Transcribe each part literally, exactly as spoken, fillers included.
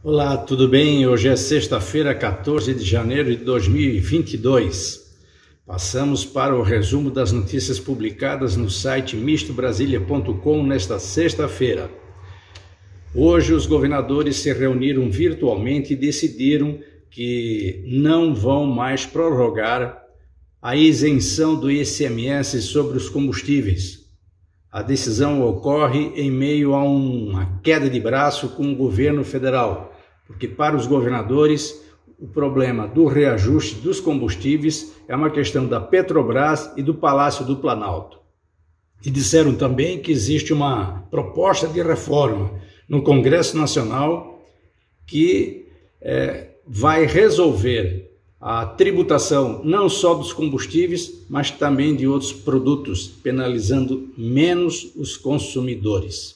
Olá, tudo bem? Hoje é sexta-feira, quatorze de janeiro de dois mil e vinte e dois. Passamos para o resumo das notícias publicadas no site misto brasilia ponto com nesta sexta-feira. Hoje os governadores se reuniram virtualmente e decidiram que não vão mais prorrogar a isenção do I C M S sobre os combustíveis. A decisão ocorre em meio a uma queda de braço com o governo federal, porque para os governadores o problema do reajuste dos combustíveis é uma questão da Petrobras e do Palácio do Planalto. E disseram também que existe uma proposta de reforma no Congresso Nacional que é, vai resolver a tributação não só dos combustíveis, mas também de outros produtos, penalizando menos os consumidores.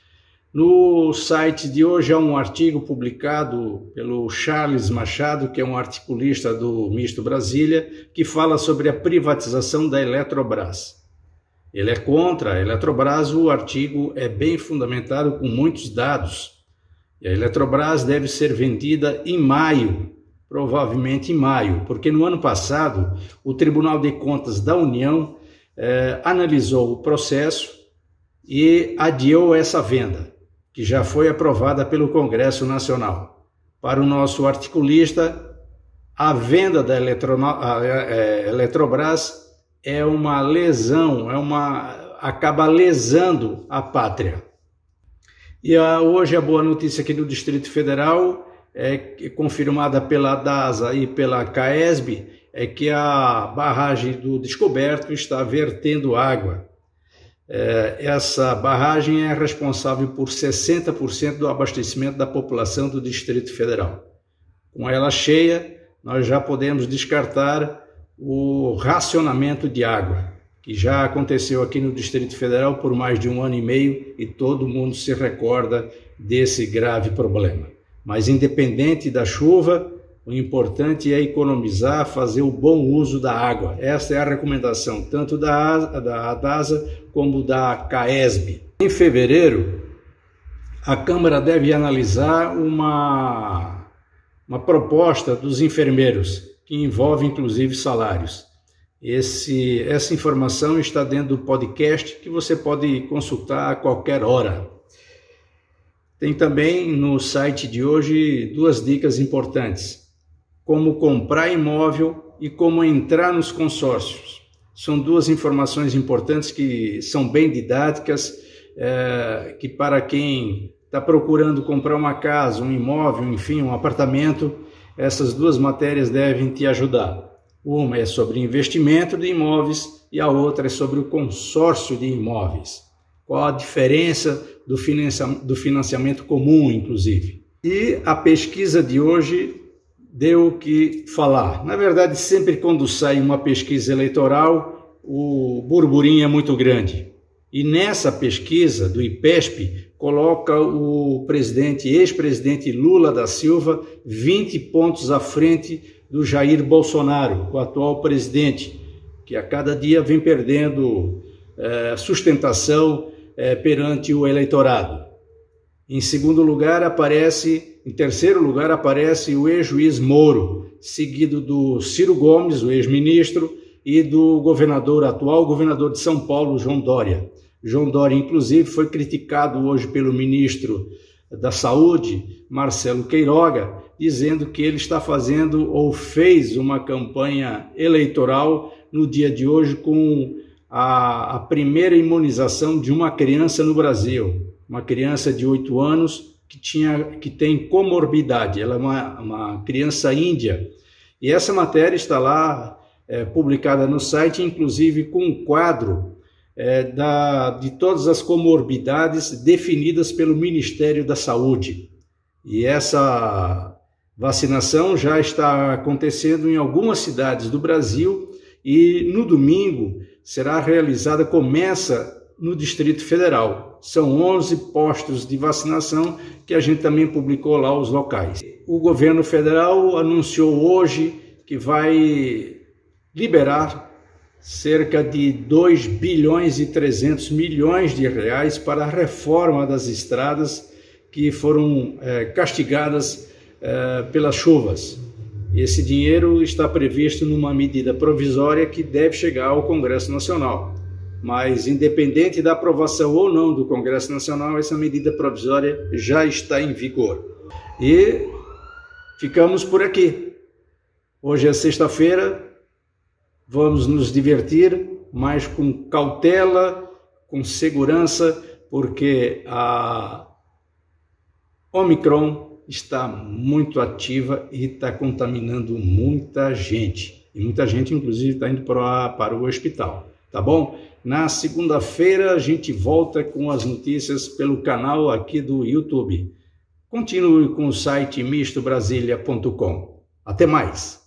No site de hoje há um artigo publicado pelo Charles Machado, que é um articulista do Misto Brasília, que fala sobre a privatização da Eletrobras. Ele é contra a Eletrobras, o artigo é bem fundamentado com muitos dados. E a Eletrobras deve ser vendida em maio, provavelmente em maio, porque no ano passado o Tribunal de Contas da União eh, analisou o processo e adiou essa venda, que já foi aprovada pelo Congresso Nacional. Para o nosso articulista, a venda da Eletro, a, a Eletrobras é uma lesão, é uma, acaba lesando a pátria. E a, hoje a boa notícia aqui no Distrito Federal é confirmada pela DASA e pela CAESB, é que a barragem do Descoberto está vertendo água. É, essa barragem é responsável por sessenta por cento do abastecimento da população do Distrito Federal. Com ela cheia, nós já podemos descartar o racionamento de água, que já aconteceu aqui no Distrito Federal por mais de um ano e meio e todo mundo se recorda desse grave problema. Mas independente da chuva, o importante é economizar, fazer o bom uso da água. Essa é a recomendação tanto da, da DASA como da CAESB. Em fevereiro, a Câmara deve analisar uma, uma proposta dos enfermeiros, que envolve inclusive salários. Esse, essa informação está dentro do podcast que você pode consultar a qualquer hora. Tem também no site de hoje duas dicas importantes: como comprar imóvel e como entrar nos consórcios. São duas informações importantes que são bem didáticas, é, que para quem está procurando comprar uma casa, um imóvel, enfim, um apartamento, essas duas matérias devem te ajudar. Uma é sobre investimento de imóveis e a outra é sobre o consórcio de imóveis. Qual a diferença do financiamento comum, inclusive. E a pesquisa de hoje deu o que falar. Na verdade, sempre quando sai uma pesquisa eleitoral, o burburinho é muito grande. E nessa pesquisa do IPESP, coloca o presidente, ex-presidente Lula da Silva vinte pontos à frente do Jair Bolsonaro, o atual presidente, que a cada dia vem perdendo é, sustentação é, perante o eleitorado. Em segundo lugar aparece, em terceiro lugar aparece o ex-juiz Moro, seguido do Ciro Gomes, o ex-ministro, e do governador, atual governador de São Paulo, João Dória. João Dória, inclusive, foi criticado hoje pelo ministro da Saúde, Marcelo Queiroga, dizendo que ele está fazendo ou fez uma campanha eleitoral no dia de hoje com a, a primeira imunização de uma criança no Brasil. Uma criança de oito anos que, tinha, que tem comorbidade, ela é uma, uma criança índia. E essa matéria está lá é, publicada no site, inclusive com um quadro é, da, de todas as comorbidades definidas pelo Ministério da Saúde. E essa vacinação já está acontecendo em algumas cidades do Brasil e no domingo será realizada, começa no Distrito Federal. São onze postos de vacinação que a gente também publicou lá os locais. O governo federal anunciou hoje que vai liberar cerca de dois bilhões e trezentos milhões de reais para a reforma das estradas que foram é, castigadas é, pelas chuvas. Esse dinheiro está previsto numa medida provisória que deve chegar ao Congresso Nacional. Mas, independente da aprovação ou não do Congresso Nacional, essa medida provisória já está em vigor. E ficamos por aqui. Hoje é sexta-feira, vamos nos divertir, mas com cautela, com segurança, porque a Omicron está muito ativa e está contaminando muita gente. E muita gente, inclusive, está indo para, para o hospital. Tá bom? Na segunda-feira a gente volta com as notícias pelo canal aqui do YouTube. Continue com o site misto brasilia ponto com. Até mais!